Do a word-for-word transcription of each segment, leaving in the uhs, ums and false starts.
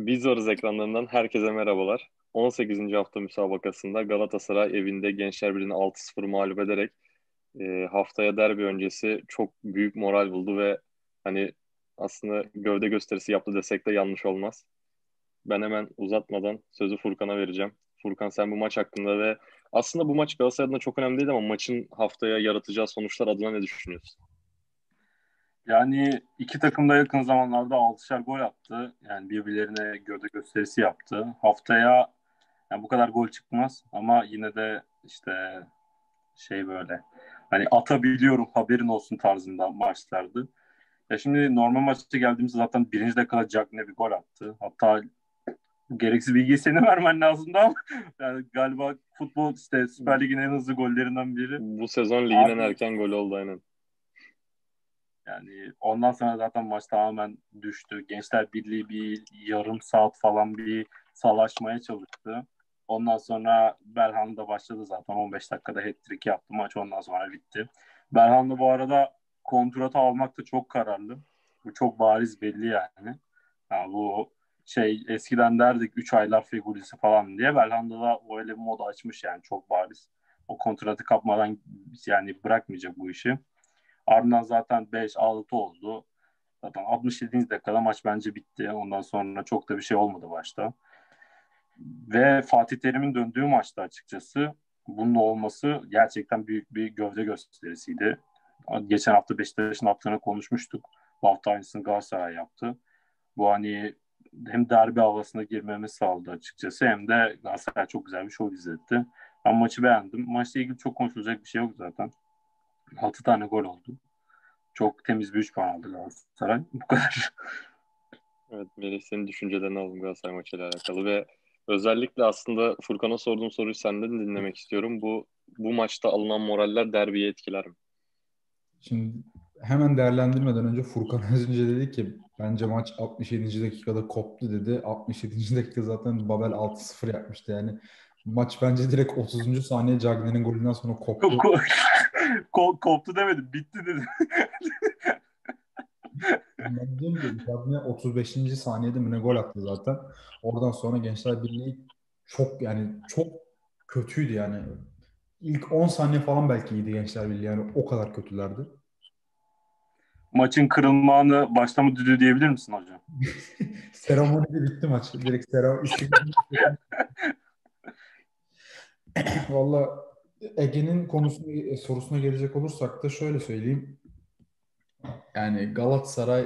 Biz varız ekranlarından herkese merhabalar. on sekizinci hafta müsabakasında Galatasaray evinde Gençlerbirliği'ni altı sıfır mağlup ederek e, haftaya derbi öncesi çok büyük moral buldu ve hani aslında gövde gösterisi yaptı desek de yanlış olmaz. Ben hemen uzatmadan sözü Furkan'a vereceğim. Furkan, sen bu maç hakkında ve aslında bu maç Galatasaray adına çok önemli değil ama maçın haftaya yaratacağı sonuçlar adına ne düşünüyorsun? Yani iki takım da yakın zamanlarda altışar gol attı. Yani birbirlerine gövde gösterisi yaptı. Haftaya yani bu kadar gol çıkmaz ama yine de işte şey böyle hani atabiliyorum haberin olsun tarzında maçlardı. Ya şimdi normal maçta geldiğimizde zaten birinci dakikada Cagney bir gol attı. Hatta gereksiz bilgiyi senin vermen lazımdı ama yani galiba futbol işte Süper Lig'in en hızlı gollerinden biri. Bu sezon ligin en Abi erken golü oldu aynen. Yani ondan sonra zaten maç tamamen düştü. Gençler Birliği bir yarım saat falan bir savaşmaya çalıştı. Ondan sonra Belhanda başladı zaten. on beş dakikada hat-trick yaptı. Maç ondan sonra bitti. Belhanda bu arada kontratı almakta çok kararlı. Bu çok bariz belli yani. Yani bu şey eskiden derdik üç aylar Fegülisi falan diye. Belhanda da öyle bir moda açmış yani çok bariz. O kontratı kapmadan yani bırakmayacak bu işi. Ardından zaten beş altı oldu. Zaten altmış yedinci dakikada maç bence bitti. Ondan sonra çok da bir şey olmadı başta. Ve Fatih Terim'in döndüğü maçta açıkçası bunun olması gerçekten büyük bir gövde gösterisiydi. Geçen hafta Beşiktaş'ın yaptığını konuşmuştuk. Bu hafta aynısını Galatasaray yaptı. Bu hani hem derbi havasına girmemizi sağladı açıkçası hem de Galatasaray çok güzel bir show izletti. Ben maçı beğendim. Maçla ilgili çok konuşulacak bir şey yok zaten. altı tane gol oldu. Çok temiz bir üç puan aldı Galatasaray. Bu kadar. Evet, Melih, senin düşüncelerini alalım Galatasaray maçıyla alakalı ve özellikle aslında Furkan'a sorduğum soruyu senden de dinlemek istiyorum. Bu bu maçta alınan moraller derbiyi etkiler mi? Şimdi hemen değerlendirmeden önce Furkan az önce dedi ki bence maç altmış yedinci dakikada koptu dedi. altmış yedinci dakika zaten Babel altı sıfır yapmıştı yani. Maç bence direkt otuzuncu saniye Cagney'in golünden sonra koptu. Ko- koptu demedim. Bitti dedim. Ben diyorum ki Cagney otuz beşinci saniyede mi ne gol attı zaten. Oradan sonra Gençler Birliği çok yani çok kötüydü yani. İlk on saniye falan belki iyiydi Gençler Birliği yani o kadar kötülerdi. Maçın kırılma anı başlama düdüğü diyebilir misin hocam? Seremonide bitti maç. Direkt sera Valla Ege'nin konusuna, e, sorusuna gelecek olursak da şöyle söyleyeyim. Yani Galatasaray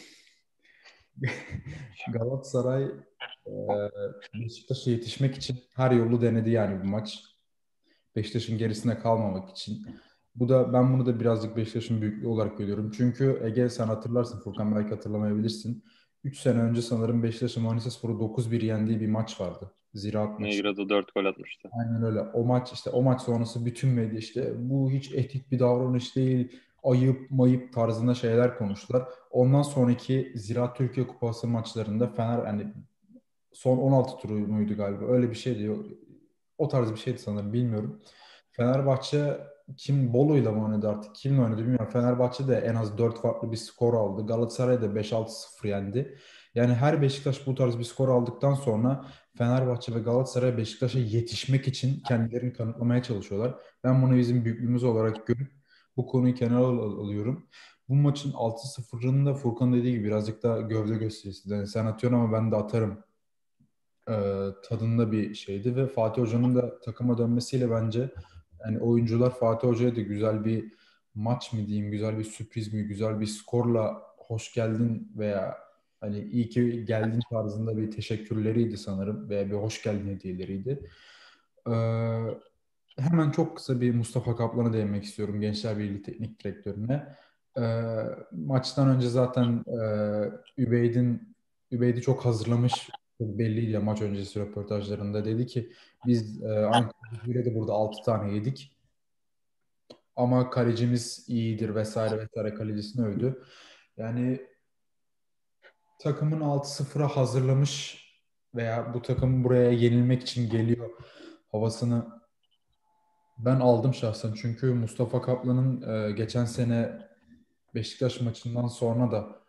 Galatasaray e, Beşiktaş'a yetişmek için her yolu denedi yani bu maç. Beşiktaş'ın gerisine kalmamak için. Bu da ben bunu da birazcık Beşiktaş'ın büyüklüğü olarak görüyorum. Çünkü Ege, sen hatırlarsın, Furkan belki hatırlamayabilirsin. Üç sene önce sanırım Beşiktaş'ın Manisyaspor'u dokuz bir yendiği bir maç vardı. Ziraat maçı. Negredo dört gol atmıştı. Aynen öyle. O maç işte o maç sonrası bütün medya işte bu hiç etik bir davranış değil, ayıp mayıp tarzında şeyler konuştular. Ondan sonraki Ziraat Türkiye Kupası maçlarında Fener yani son on altı turu muydu galiba? Öyle bir şeydi. O tarz bir şeydi sanırım, bilmiyorum. Fenerbahçe kim Bolu'yla mı oynadı artık? Kimle oynadı bilmiyorum. Fenerbahçe de en az dört farklı bir skor aldı. Galatasaray da beş altı sıfır yendi. Yani her Beşiktaş bu tarz bir skor aldıktan sonra Fenerbahçe ve Galatasaray Beşiktaş'a yetişmek için kendilerini kanıtlamaya çalışıyorlar. Ben bunu bizim büyüklüğümüz olarak görüp bu konuyu kenara al- alıyorum. Bu maçın altı sıfırının da Furkan dediği gibi birazcık daha gövde gösterisi. Yani sen atıyorsun ama ben de atarım e, tadında bir şeydi ve Fatih Hoca'nın da takıma dönmesiyle bence yani oyuncular Fatih Hoca'ya da güzel bir maç mı diyeyim, güzel bir sürpriz mi, güzel bir skorla hoş geldin veya hani iyi ki geldin tarzında bir teşekkürleriydi sanırım veya bir hoş geldin hediyeleriydi. Ee, Hemen çok kısa bir Mustafa Kaplan'a değinmek istiyorum, Gençler Birliği Teknik Direktörüne. Ee, Maçtan önce zaten e, Übeydin Übeydi çok hazırlamış. Çok belliydi ya maç öncesi röportajlarında. Dedi ki biz e, Ankara Gücü'yle de burada altı tane yedik. Ama kalecimiz iyidir vesaire vesaire, kalecisini övdü. Yani takımın altı sıfıra hazırlamış veya bu takım buraya yenilmek için geliyor havasını ben aldım şahsen. Çünkü Mustafa Kaplan'ın e, geçen sene Beşiktaş maçından sonra da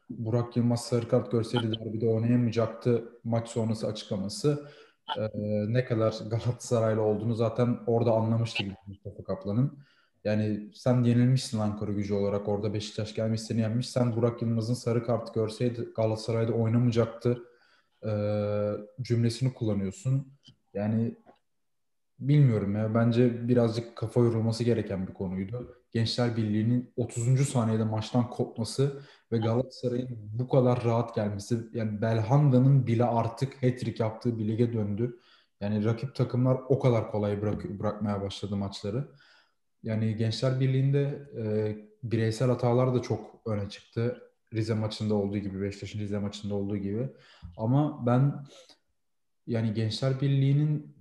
Burak Yılmaz sarı kart görseydi derbide oynayamayacaktı maç sonrası açıklaması. Ee, ne kadar Galatasaraylı olduğunu zaten orada anlamıştık Mustafa Kaplan'ın. Yani sen yenilmişsin Ankara Gücü olarak, orada Beşiktaş gelmiş seni yenmiş. Sen Burak Yılmaz'ın sarı kart görseydi Galatasaray'da oynamayacaktı ee, cümlesini kullanıyorsun. Yani bilmiyorum ya. Bence birazcık kafa yorulması gereken bir konuydu. Gençler Birliği'nin otuzuncu saniyede maçtan kopması ve Galatasaray'ın bu kadar rahat gelmesi. Yani Belhanda'nın bile artık hat-trick yaptığı bir lige döndü. Yani rakip takımlar o kadar kolay bırak bırakmaya başladı maçları. Yani Gençler Birliği'nde e, bireysel hatalar da çok öne çıktı. Rize maçında olduğu gibi, Beşiktaş'ın Rize maçında olduğu gibi. Ama ben yani Gençler Birliği'nin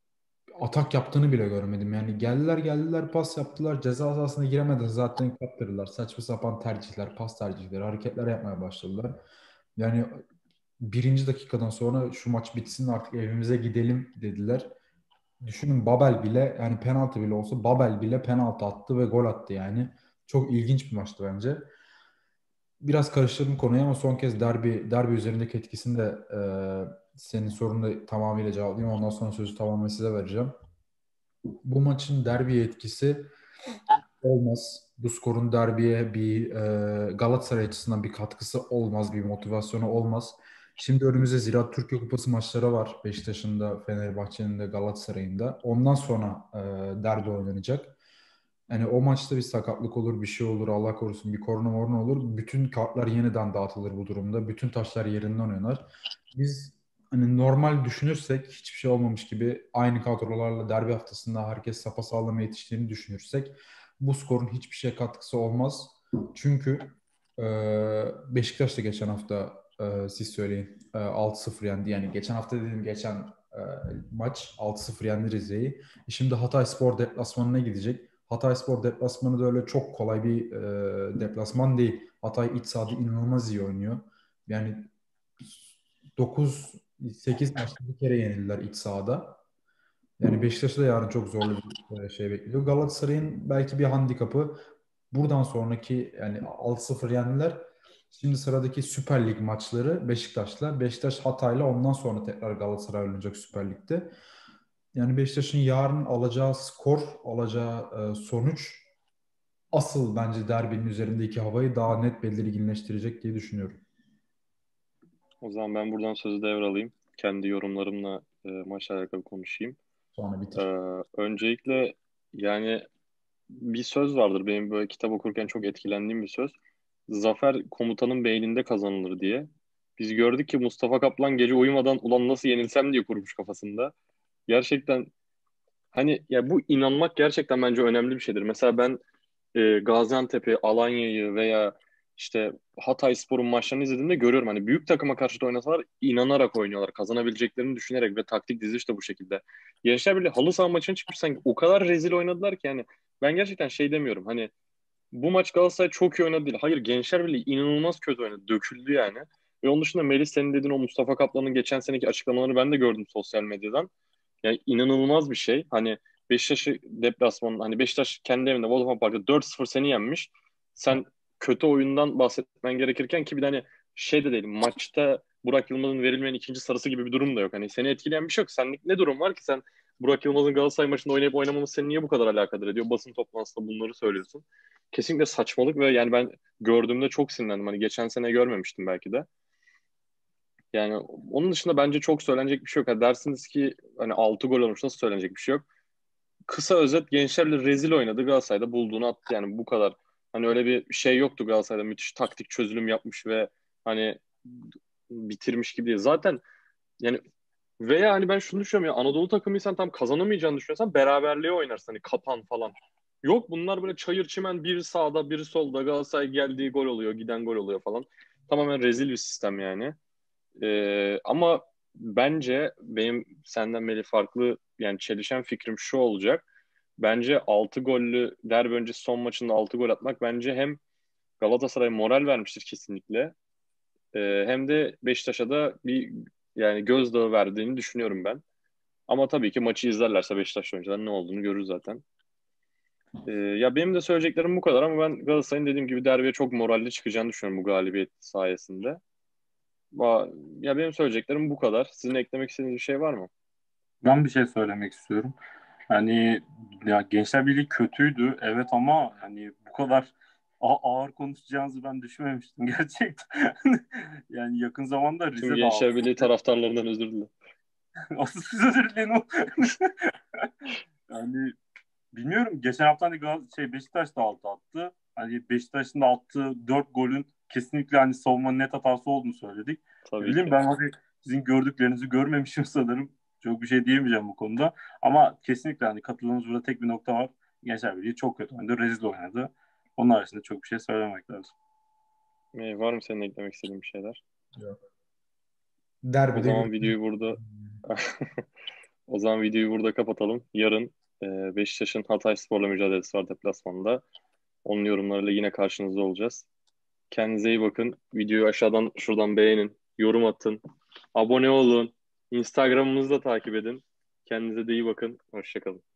atak yaptığını bile görmedim. Yani geldiler geldiler pas yaptılar. Ceza sahasına giremeden zaten kaptırdılar. Saçma sapan tercihler, pas tercihleri, hareketler yapmaya başladılar. Yani birinci dakikadan sonra şu maç bitsin artık evimize gidelim dediler. Düşünün Babel bile, yani penaltı bile olsa Babel bile penaltı attı ve gol attı yani. Çok ilginç bir maçtı bence. Biraz karıştırdım konuyu ama son kez derbi derbi üzerindeki etkisini de e, senin sorunu da tamamıyla cevaplayayım. Ondan sonra sözü tamamen size vereceğim. Bu maçın derbi etkisi olmaz. Bu skorun derbiye bir e, Galatasaray açısından bir katkısı olmaz, bir motivasyonu olmaz. Şimdi önümüzde Ziraat Türkiye Kupası maçları var. Beşiktaş'ın da, Fenerbahçe'nin de, Galatasaray'ın da. Ondan sonra e, derbi oynanacak. Yani o maçta bir sakatlık olur, bir şey olur, Allah korusun bir korona morona olur. Bütün kartlar yeniden dağıtılır bu durumda. Bütün taşlar yerinden oynar. Biz hani normal düşünürsek, hiçbir şey olmamış gibi aynı kadrolarla derbi haftasında herkes sapasağlam yetiştiğini düşünürsek bu skorun hiçbir şeye katkısı olmaz. Çünkü e, Beşiktaş da geçen hafta e, siz söyleyin e, altı sıfır yendi. Yani geçen hafta dediğim geçen e, maç altı sıfır yendi Rize'yi. E şimdi Hatayspor deplasmanına gidecek. Hatayspor deplasmanı da öyle çok kolay bir e, deplasman değil. Hatay iç sahada inanılmaz iyi oynuyor. Yani dokuz sekiz maçta bir kere yenildiler iç sahada. Yani Beşiktaş'ı da yarın çok zorlu bir e, şey bekliyor. Galatasaray'ın belki bir handikapı buradan sonraki, yani altı sıfır yendiler. Şimdi sıradaki Süper Lig maçları Beşiktaş'la. Beşiktaş Hatay'la, ondan sonra tekrar Galatasaray oynayacak Süper Lig'de. Yani Beşiktaş'ın yarın alacağı skor, alacağı e, sonuç asıl bence derbinin üzerindeki havayı daha net belirginleştirecek diye düşünüyorum. O zaman ben buradan sözü devralayım. Kendi yorumlarımla e, maçla alakalı konuşayım. Sonra Ee, bitir. öncelikle yani bir söz vardır benim böyle kitap okurken çok etkilendiğim bir söz. Zafer komutanın beyninde kazanılır diye. Biz gördük ki Mustafa Kaplan gece uyumadan ulan nasıl yenilsem diye kurmuş kafasında. Gerçekten hani ya bu inanmak gerçekten bence önemli bir şeydir. Mesela ben e, Gaziantep'i, Alanya'yı veya işte Hatayspor'un maçlarını izlediğimde görüyorum. Hani büyük takıma karşı da oynasalar inanarak oynuyorlar. Kazanabileceklerini düşünerek ve taktik diziliş de bu şekilde. Gençler Birliği halı saha maçına çıkmış sanki o kadar rezil oynadılar ki yani ben gerçekten şey demiyorum. Hani bu maç Galatasaray çok iyi oynadı değil. Hayır, Gençler Birliği inanılmaz kötü oynadı. Döküldü yani. Ve onun dışında Melih senin dediğin o Mustafa Kaplan'ın geçen seneki açıklamalarını ben de gördüm sosyal medyadan. Yani inanılmaz bir şey. Hani Beşiktaş'ı deplasman, hani Beşiktaş kendi evinde Vodafone Park'ta dört sıfır seni yenmiş. Sen kötü oyundan bahsetmen gerekirken ki bir de hani şey de değil. Maçta Burak Yılmaz'ın verilmeyen ikinci sarısı gibi bir durum da yok. Hani seni etkileyen bir şey yok. Senlik ne durum var ki sen Burak Yılmaz'ın Galatasaray maçında oynayıp oynamaması seni niye bu kadar alakadar ediyor? Basın toplantısında bunları söylüyorsun. Kesinlikle saçmalık ve yani ben gördüğümde çok sinirlendim. Hani geçen sene görmemiştim belki de. Yani onun dışında bence çok söylenecek bir şey yok. Ha dersiniz ki hani altı gol olmuş nasıl söylenecek bir şey yok. Kısa özet Gençlerle rezil oynadı. Galatasaray'da bulduğunu attı yani bu kadar. Hani öyle bir şey yoktu Galatasaray'da müthiş taktik çözülüm yapmış ve hani bitirmiş gibi değil. Zaten yani veya hani ben şunu düşünüyorum ya Anadolu takımıysan tam kazanamayacağını düşünüyorsan beraberliğe oynarsın. Hani kapan falan. Yok bunlar böyle çayır çimen biri sağda biri solda Galatasaray geldiği gol oluyor giden gol oluyor falan. Tamamen rezil bir sistem yani. Ee, ama bence benim senden beri farklı yani çelişen fikrim şu olacak. Bence altı gollü derbi öncesi son maçında altı gol atmak bence hem Galatasaray'a moral vermiştir kesinlikle. Ee, hem de Beşiktaş'a da bir yani gözdağı verdiğini düşünüyorum ben. Ama tabii ki maçı izlerlerse Beşiktaş oyuncular ne olduğunu görür zaten. Ee, ya benim de söyleyeceklerim bu kadar ama ben Galatasaray'ın dediğim gibi derbiye çok moralli çıkacağını düşünüyorum bu galibiyet sayesinde. Ba- Ya benim söyleyeceklerim bu kadar. Sizin eklemek istediğiniz bir şey var mı? Ben bir şey söylemek istiyorum. Hani ya Gençler Birliği kötüydü evet ama hani bu kadar a- ağır konuşacağınızı ben düşünmemiştim gerçekten. Yani yakın zamanda Tüm Rize de Gençler altı. Birliği taraftarlarından özür dilerim. Asıl siz özür dileyin o. Yani bilmiyorum. Geçen hafta hani Gal- şey Beşiktaş da altı attı. Hani Beşiktaş'ın da attığı dört golün kesinlikle hani savunmanın net hatası olduğunu söyledik. Ne Tabii bileyim ki. ben hani sizin gördüklerinizi görmemişim sanırım. Çok bir şey diyemeyeceğim bu konuda. Ama kesinlikle hani katıldığımız burada tek bir nokta var. Gençler Birliği çok kötü oynadı. Rezil oynadı. Onun haricinde çok bir şey söylemek lazım. Ee, var mı senin eklemek istediğin bir şeyler? Yok. O Derbide zaman görüşürüz. videoyu burada o zaman videoyu burada kapatalım. Yarın e, Beşiktaş'ın Hatayspor'la mücadelesi var deplasmanda. Onun yorumlarıyla yine karşınızda olacağız. Kendinize iyi bakın. Videoyu aşağıdan şuradan beğenin, yorum atın, abone olun. Instagram'ımızı da takip edin. Kendinize de iyi bakın. Hoşça kalın.